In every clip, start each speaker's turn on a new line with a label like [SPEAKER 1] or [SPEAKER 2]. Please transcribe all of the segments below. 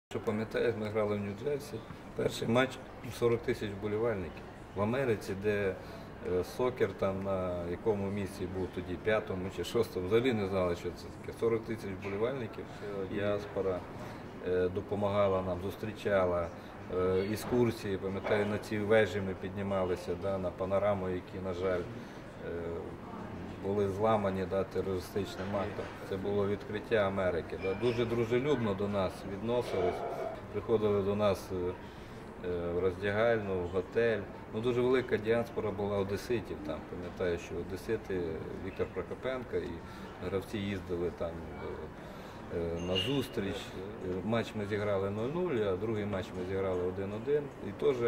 [SPEAKER 1] Що пам'ятаєш, ми грали в Нью-Джерсі, перший матч 40 тисяч вболівальників. В Америці, де сокер там на якому місці був тоді, п'ятому чи шостому, взагалі не знали, що це таке. 40 тисяч вболівальників. Діаспора допомагала нам, зустрічала екскурсії, пам'ятаю, на ці вежі ми піднімалися, на панораму, які, на жаль, були зламані терористичним актом. Це було відкриття Америки. Дуже дружелюбно до нас відносились, приходили до нас в роздягальну, в готель. Дуже велика діаспора була одеситів там. Пам'ятаю, що одесити, Віктор Прокопенко і гравці їздили там на зустріч. Матч ми зіграли 0-0, а другий матч ми зіграли 1-1. І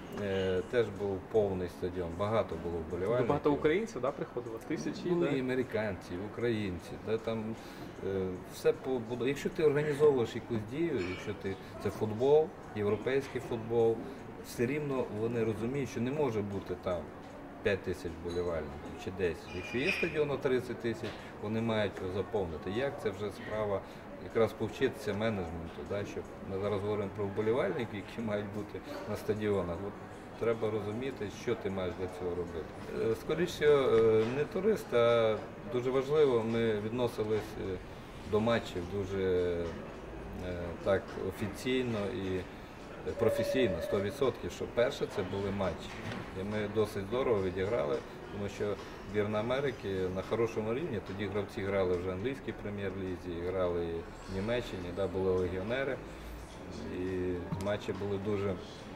[SPEAKER 1] теж був повний стадіон, багато було вболівальників.
[SPEAKER 2] Багато українців приходило? Тисячі?
[SPEAKER 1] І американці, і українці. Там все якщо ти організовуєш якусь дію, якщо це футбол, європейський футбол, все рівно вони розуміють, що не може бути там 5 тисяч вболівальників чи 10. Якщо є стадіон на 30 тисяч, вони мають його заповнити. Як це вже справа якраз повчитися менеджменту, щоб ми зараз говоримо про вболівальників, які мають бути на стадіонах. Треба розуміти, що ти маєш для цього робити. Скоріше, не турист, а дуже важливо, ми відносились до матчів дуже так офіційно і професійно, 100%, що перше це були матчі. І ми досить здорово відіграли, тому що збірна Америки на хорошому рівні, тоді гравці грали вже в англійській прем'єр-лізі, грали в Німеччині, були легіонери, і матчі були дуже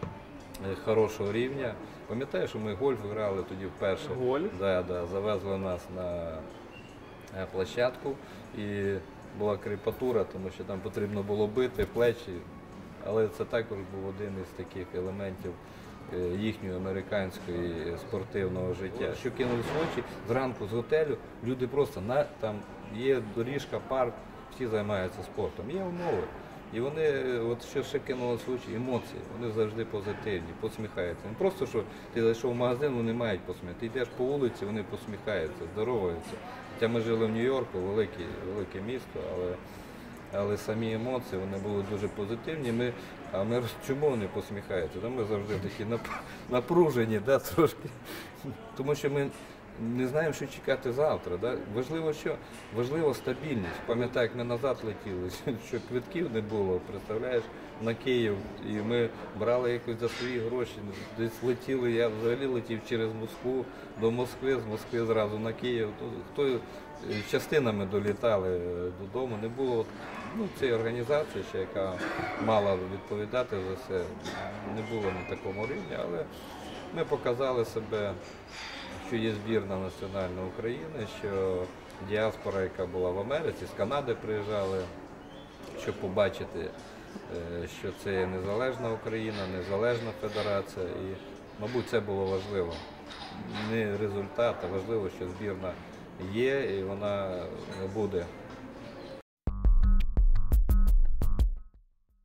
[SPEAKER 1] хорошого рівня. Пам'ятаю, що ми гольф грали тоді вперше.
[SPEAKER 2] Гольф?
[SPEAKER 1] Завезли нас на площадку і була кріпатура, тому що там потрібно було бити плечі. Але це також був один із таких елементів їхнього американського спортивного життя. Що кинулись в очі, зранку з готелю люди просто, там є доріжка, парк, всі займаються спортом, є умови. І вони, що ще кинулось в очі, емоції, вони завжди позитивні, посміхаються. Не просто, що ти зайшов в магазин, вони мають посміхати. Ти йдеш по вулиці, вони посміхаються, здороваються. Хоча ми жили в Нью-Йорку, велике місто, але самі емоції, вони були дуже позитивні. Чому вони посміхаються? Ми завжди такі напружені, трошки. Тому що ми не знаємо, що чекати завтра. Важливо що? Важливо стабільність. Пам'ятаю, як ми назад летіли, що квитків не було, представляєш, на Київ. І ми брали якось за свої гроші, десь летіли, я взагалі летів через Москву до Москви, з Москви зразу на Київ. Частинами долітали додому, не було цієї організації, яка мала відповідати за все, не було на такому рівні, але ми показали себе, що є збірна національна України, що діаспора, яка була в Америці, з Канади приїжджали, щоб побачити, що це є незалежна Україна, незалежна федерація. І, мабуть, це було важливо. Не результат, а важливо, що збірна є і вона буде